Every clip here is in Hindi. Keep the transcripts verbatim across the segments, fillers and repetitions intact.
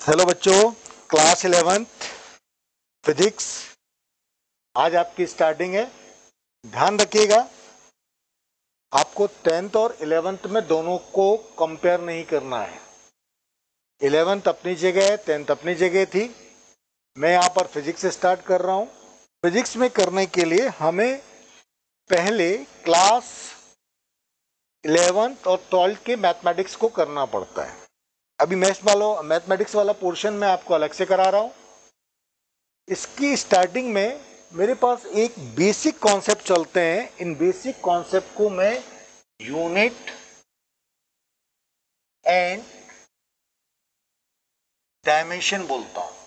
हेलो बच्चों, क्लास इलेवेंथ फिजिक्स आज आपकी स्टार्टिंग है। ध्यान रखिएगा, आपको टेंथ और इलेवेंथ में दोनों को कंपेयर नहीं करना है। इलेवेंथ अपनी जगह है, टेंथ अपनी जगह थी। मैं यहाँ पर फिजिक्स से स्टार्ट कर रहा हूँ। फिजिक्स में करने के लिए हमें पहले क्लास इलेवेंथ और ट्वेल्थ के मैथमेटिक्स को करना पड़ता है। अभी मैथ्स वालों मैथमेटिक्स वाला पोर्शन मैं आपको अलग से करा रहा हूँ। इसकी स्टार्टिंग में मेरे पास एक बेसिक कॉन्सेप्ट चलते हैं। इन बेसिक कॉन्सेप्ट को मैं यूनिट एंड डायमेंशन बोलता हूं।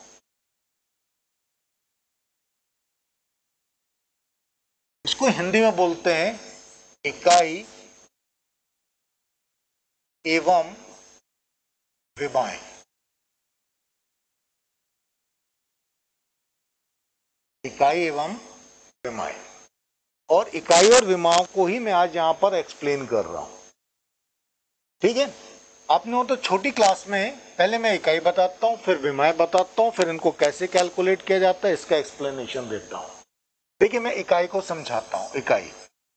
इसको हिंदी में बोलते हैं इकाई एवं विमाएं। इकाई एवं विमाएं और इकाई और विमाओं को ही मैं आज यहां पर एक्सप्लेन कर रहा हूं। ठीक है, आपने वो तो छोटी क्लास में पहले मैं इकाई बताता हूं, फिर विमाएं बताता हूं, फिर इनको कैसे कैलकुलेट किया जाता है इसका एक्सप्लेनेशन देता हूं। देखिए, मैं इकाई को समझाता हूं। इकाई,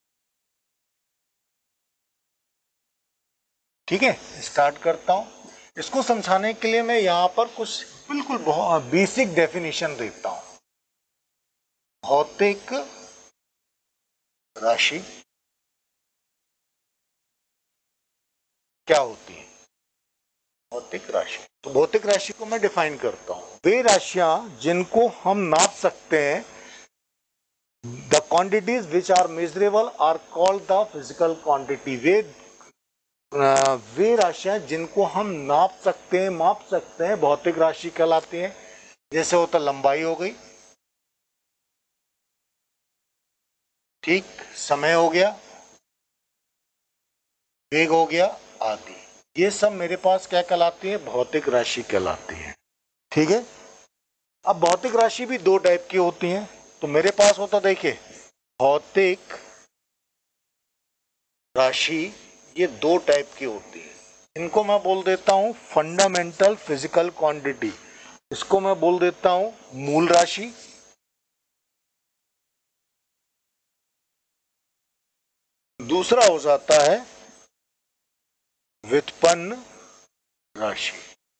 ठीक है, स्टार्ट करता हूं। इसको समझाने के लिए मैं यहां पर कुछ बिल्कुल बहुत बेसिक डेफिनेशन देता हूं। भौतिक राशि क्या होती है? भौतिक राशि, तो भौतिक राशि को मैं डिफाइन करता हूं। वे राशियां जिनको हम नाप सकते हैं, the quantities which are measurable are called the physical quantity. वे वे राशियां जिनको हम नाप सकते हैं, माप सकते हैं, भौतिक राशि कहलाती हैं। जैसे होता लंबाई हो गई, ठीक, समय हो गया, वेग हो गया, आदि। ये सब मेरे पास क्या कहलाती है? भौतिक राशि कहलाती है। ठीक है, अब भौतिक राशि भी दो टाइप की होती हैं। तो मेरे पास होता, देखिए, भौतिक राशि ये दो टाइप की होती है। इनको मैं बोल देता हूं फंडामेंटल फिजिकल क्वांटिटी। इसको मैं बोल देता हूं मूल राशि। दूसरा हो जाता है व्युत्पन्न राशि।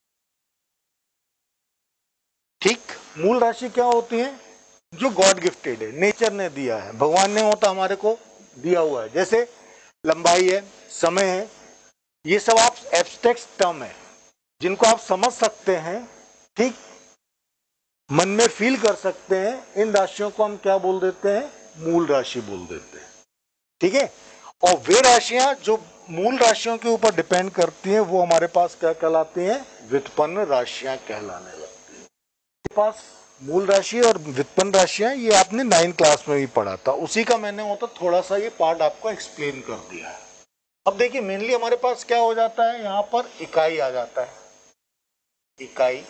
ठीक, मूल राशि क्या होती है? जो गॉड गिफ्टेड है, नेचर ने दिया है, भगवान ने होता हमारे को दिया हुआ है। जैसे लंबाई है, समय है, ये सब आप एब्स्ट्रैक्ट टर्म है जिनको आप समझ सकते हैं, ठीक, मन में फील कर सकते हैं। इन राशियों को हम क्या बोल देते हैं? मूल राशि बोल देते हैं। ठीक है, और वे राशियां जो मूल राशियों के ऊपर डिपेंड करती हैं वो हमारे पास क्या कहलाती हैं? व्युत्पन्न राशियां कहलाने लगती हैं। मेरे पास मूल राशि और व्युत्पन्न राशियां, ये आपने नाइन क्लास में भी पढ़ा था, उसी का मैंने होता थोड़ा सा ये पार्ट आपको एक्सप्लेन कर दिया है। अब देखिए, मेनली हमारे पास क्या हो जाता है? यहां पर इकाई आ जाता है। इकाई,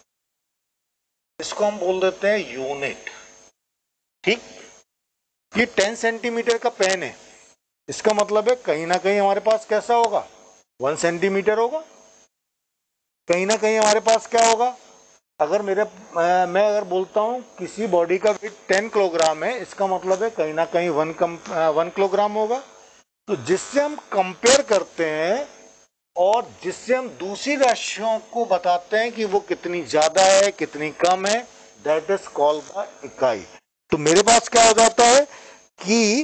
इसको हम बोल देते हैं यूनिट। ठीक, ये टेन सेंटीमीटर का पेन है, इसका मतलब है कहीं ना कहीं हमारे पास कैसा होगा? वन सेंटीमीटर होगा। कहीं ना कहीं हमारे पास क्या होगा? अगर मेरे मैं अगर बोलता हूं किसी बॉडी का वेट टेन किलोग्राम है, इसका मतलब है कहीं ना कहीं वन कम वन किलोग्राम होगा। तो जिससे हम कंपेयर करते हैं और जिससे हम दूसरी राशियों को बताते हैं कि वो कितनी ज्यादा है, कितनी कम है, दैट इज कॉल्ड द इकाई। तो मेरे पास क्या हो जाता है कि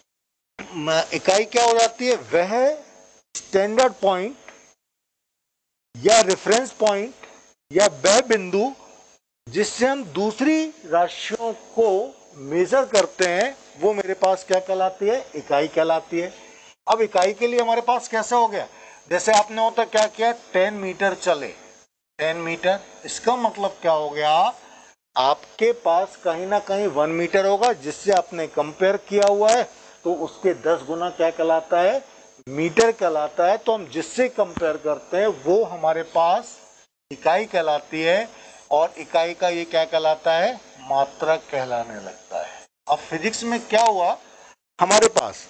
इकाई क्या हो जाती है? वह स्टैंडर्ड पॉइंट या रेफरेंस पॉइंट या वह बिंदु जिससे हम दूसरी राशियों को मेजर करते हैं, वो मेरे पास क्या कहलाती है? इकाई कहलाती है। अब इकाई के लिए हमारे पास कैसा हो गया? जैसे आपने होता क्या किया? टेन मीटर चले, टेन मीटर, इसका मतलब क्या हो गया? आपके पास कहीं ना कहीं वन मीटर होगा जिससे आपने कंपेयर किया हुआ है, तो उसके दस गुना क्या कहलाता है? मीटर कहलाता है। तो हम जिससे कंपेयर करते हैं वो हमारे पास इकाई कहलाती है, और इकाई का ये क्या कहलाता है? मात्रक कहलाने लगता है। अब फिजिक्स में क्या हुआ हमारे पास?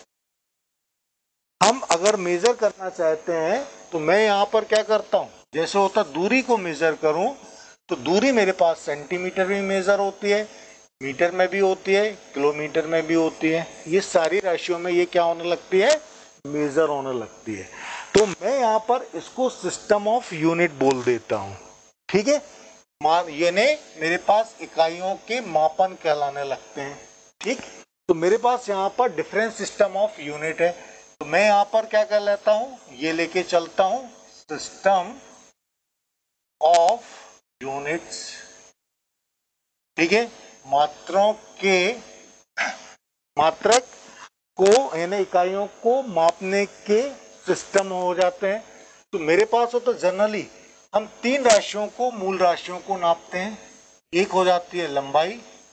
हम अगर मेजर करना चाहते हैं तो मैं यहां पर क्या करता हूं? जैसे होता दूरी को मेजर करूं, तो दूरी मेरे पास सेंटीमीटर में मेजर होती है, मीटर में भी होती है, किलोमीटर में भी होती है। ये सारी राशियों में ये क्या होने लगती है, मेजर होने लगती है। तो मैं यहाँ पर इसको सिस्टम ऑफ यूनिट बोल देता हूँ। ठीक है, ये ने मेरे पास इकाइयों के मापन कहलाने लगते हैं। ठीक, तो मेरे पास यहाँ पर डिफरेंट सिस्टम ऑफ यूनिट है। तो मैं यहाँ पर क्या कर लेता हूँ, ये लेके चलता हूँ सिस्टम ऑफ यूनिट्स। ठीक है, मात्रों के मात्रक को यानी इकाइयों को मापने के सिस्टम हो जाते हैं। तो मेरे पास हो तो जनरली हम तीन राशियों को, मूल राशियों को नापते हैं। एक हो जाती है लंबाई,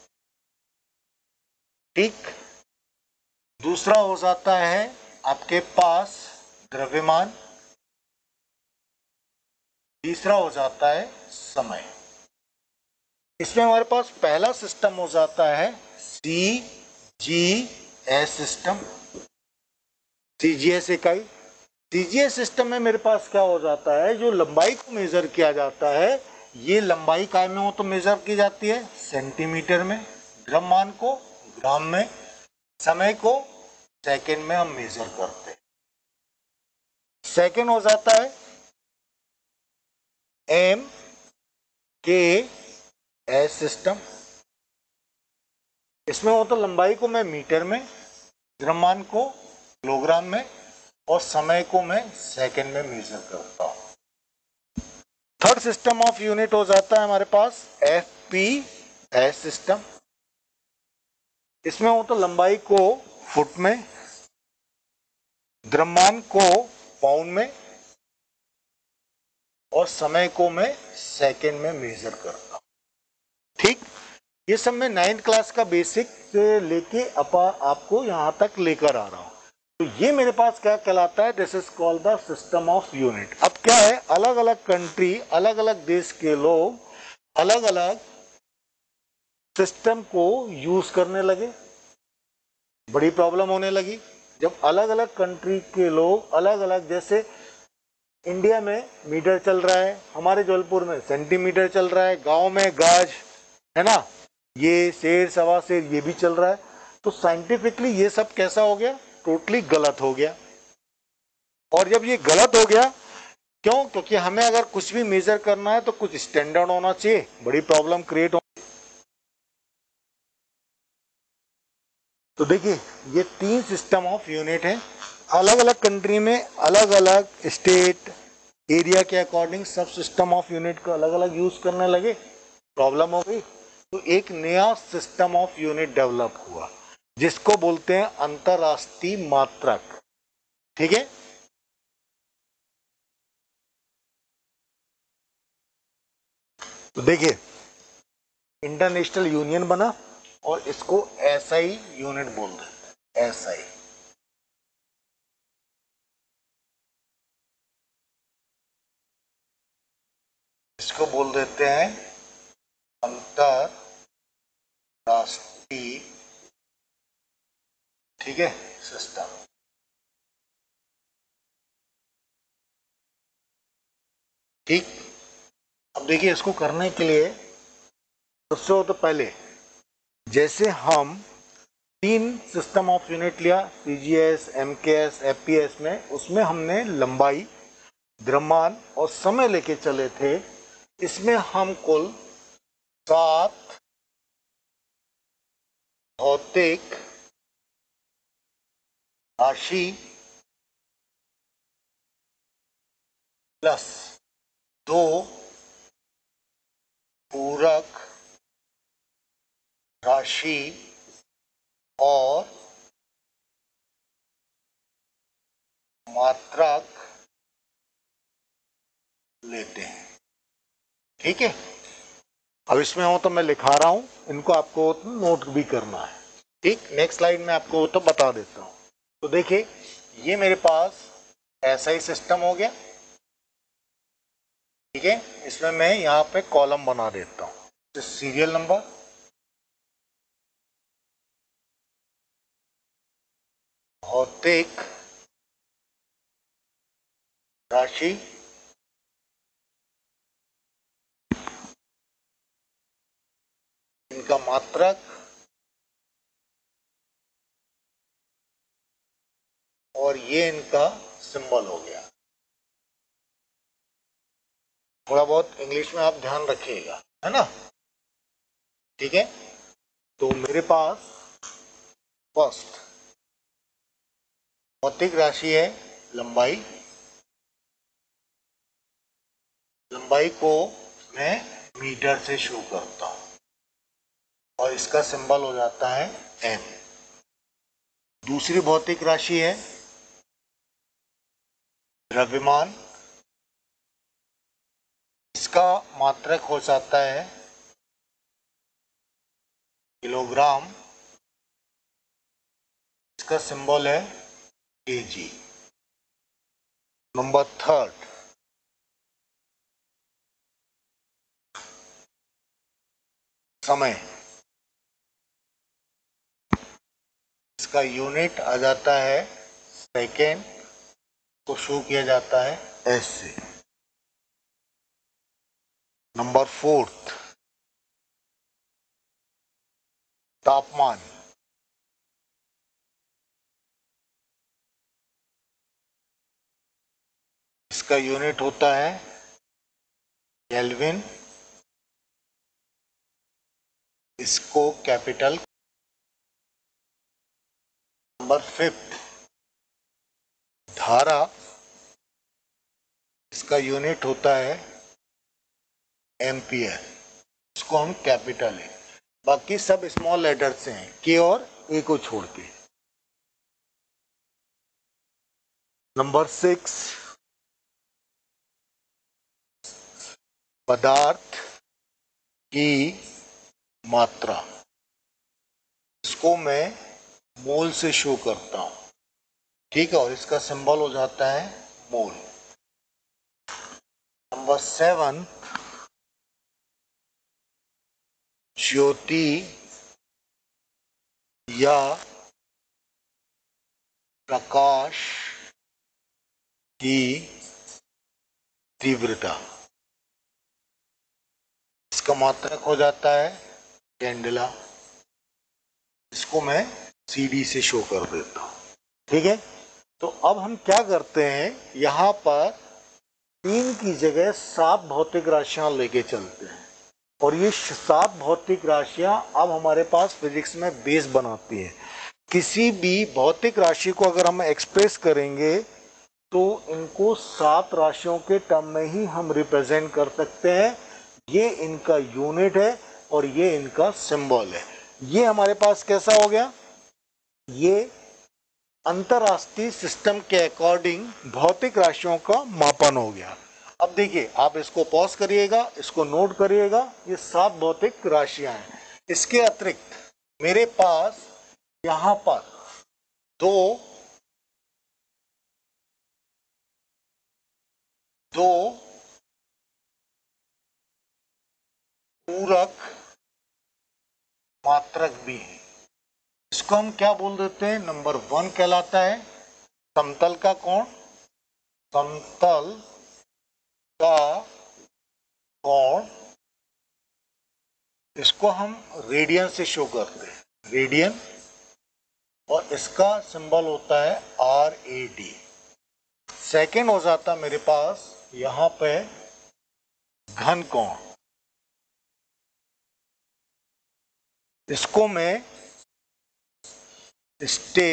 ठीक, दूसरा हो जाता है आपके पास द्रव्यमान, तीसरा हो जाता है समय। इसमें हमारे पास पहला सिस्टम हो जाता है C G S system, C G S इकाई। सी जी एस सिस्टम में मेरे पास क्या हो जाता है, जो लंबाई को मेजर किया जाता है, ये लंबाई इकाई में हो तो मेजर की जाती है सेंटीमीटर में, द्रव्यमान को ग्राम में, समय को सेकंड में हम मेजर करते हैं। सेकंड हो जाता है एम के एस सिस्टम। इसमें हो तो लंबाई को मैं मीटर में, द्रव्यमान को किलोग्राम में और समय को मैं सेकंड में मेजर करता हूं। थर्ड सिस्टम ऑफ यूनिट हो जाता है हमारे पास एफ पी एस सिस्टम। इसमें हो तो लंबाई को फुट में, द्रव्यमान को पाउंड में और समय को मैं सेकंड में मेजर करता हूं। ठीक, ये सब मैं नाइन्थ क्लास का बेसिक से लेके अपा आपको यहां तक लेकर आ रहा हूं। तो ये मेरे पास क्या कहलाता है, this is called the system of unit. अब क्या है, अलग अलग कंट्री, अलग अलग देश के लोग अलग अलग सिस्टम को यूज करने लगे। बड़ी प्रॉब्लम होने लगी जब अलग अलग कंट्री के लोग अलग अलग, जैसे इंडिया में मीटर चल रहा है, हमारे जबलपुर में सेंटीमीटर चल रहा है, गांव में गज, है ना, ये शेर सवा शेर ये भी चल रहा है। तो साइंटिफिकली ये सब कैसा हो गया, टोटली गलत हो गया। और जब ये गलत हो गया, क्यों, क्योंकि हमें अगर कुछ भी मेजर करना है तो कुछ स्टैंडर्ड होना चाहिए, बड़ी प्रॉब्लम क्रिएट हो। तो देखिए ये तीन सिस्टम ऑफ यूनिट है, अलग अलग कंट्री में अलग अलग स्टेट एरिया के अकॉर्डिंग सब सिस्टम ऑफ यूनिट को अलग अलग यूज करने लगे, प्रॉब्लम हो गई। तो एक नया सिस्टम ऑफ यूनिट डेवलप हुआ जिसको बोलते हैं अंतरराष्ट्रीय मात्रक। ठीक है, तो देखिए इंटरनेशनल यूनियन बना और इसको एसआई यूनिट बोल देते हैं, एसआई। इसको बोल देते हैं अंतरराष्ट्रीय, ठीक है, सिस्टम। ठीक, अब देखिए इसको करने के लिए सबसे हो तो पहले, जैसे हम तीन सिस्टम ऑफ यूनिट लिया, सीजीएस, एमकेएस, एफपीएस में, उसमें हमने लंबाई, द्रव्यमान और समय लेके चले थे। इसमें हम कुल सात भौतिक राशि प्लस दो पूरक राशि और मात्रक लेते हैं। ठीक है, अब इसमें हो तो मैं लिखा रहा हूं, इनको आपको नोट भी करना है। ठीक, नेक्स्ट स्लाइड में आपको तो बता देता हूं। तो देखिए ये मेरे पास ऐसा ही सिस्टम हो गया। ठीक है, इसमें मैं यहाँ पे कॉलम बना देता हूँ, सीरियल नंबर, भौतिक राशि, इनका मात्रक और ये इनका सिंबल हो गया। थोड़ा बहुत इंग्लिश में आप ध्यान रखिएगा, है ना, ठीक है। तो मेरे पास फर्स्ट भौतिक राशि है लंबाई। लंबाई को मैं मीटर से शो करता हूं और इसका सिंबल हो जाता है एम। दूसरी भौतिक राशि है द्रव्यमान। इसका मात्रक हो जाता है किलोग्राम। इसका सिंबल है केजी। नंबर थर्ड समय। इसका यूनिट आ जाता है सेकेंड, को शो किया जाता है एस से। नंबर फोर्थ तापमान। इसका यूनिट होता है केल्विन। इसको कैपिटल। नंबर फिफ्थ धारा। इसका यूनिट होता है एम्पियर। इसको हम कैपिटल है, बाकी सब स्मॉल लेटर से हैं, के और ए को छोड़ के। नंबर सिक्स पदार्थ की मात्रा। इसको मैं मोल से शो करता हूं, ठीक है, और इसका सिंबल हो जाता है मोल। नंबर सेवन ज्योति या प्रकाश की तीव्रता। इसका मात्रक हो जाता है कैंडेला। इसको मैं सीडी से शो कर देता हूं, ठीक है। तो अब हम क्या करते हैं, यहां पर तीन की जगह सात भौतिक राशियां लेके चलते हैं और ये सात भौतिक राशियां अब हमारे पास फिजिक्स में बेस बनाती है। किसी भी भौतिक राशि को अगर हम एक्सप्रेस करेंगे तो इनको सात राशियों के टर्म में ही हम रिप्रेजेंट कर सकते हैं। ये इनका यूनिट है और ये इनका सिंबल है। ये हमारे पास कैसा हो गया, ये अंतरराष्ट्रीय सिस्टम के अकॉर्डिंग भौतिक राशियों का मापन हो गया। अब देखिए, आप इसको पॉज करिएगा, इसको नोट करिएगा, ये सात भौतिक राशियां हैं। इसके अतिरिक्त मेरे पास यहां पर दो दो पूरक मात्रक भी है। इसको हम क्या बोल देते हैं, नंबर वन कहलाता है समतल का कोण। समतल का कोण, इसको हम रेडियन से शो करते हैं, रेडियन, और इसका सिंबल होता है आर ए डी। सेकेंड हो जाता मेरे पास यहां पे घन कोण। इसको मैं स्टे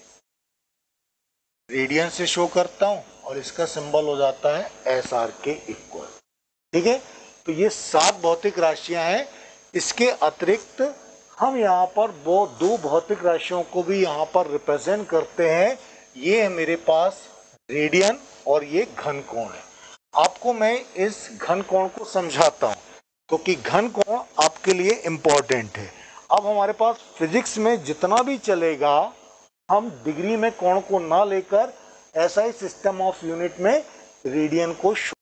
रेडियन से शो करता हूं और इसका सिंबल हो जाता है एस आर के इक्वल, ठीक है। तो ये सात भौतिक राशियां हैं। इसके अतिरिक्त हम यहाँ पर वो दो भौतिक राशियों को भी यहाँ पर रिप्रेजेंट करते हैं। ये है मेरे पास रेडियन और ये घन कोण है। आपको मैं इस घन कोण को समझाता हूँ क्योंकि तो घन कोण आपके लिए इम्पोर्टेंट है। अब हमारे पास फिजिक्स में जितना भी चलेगा, हम डिग्री में कोण को ना लेकर ऐसा ही सिस्टम ऑफ यूनिट में रेडियन को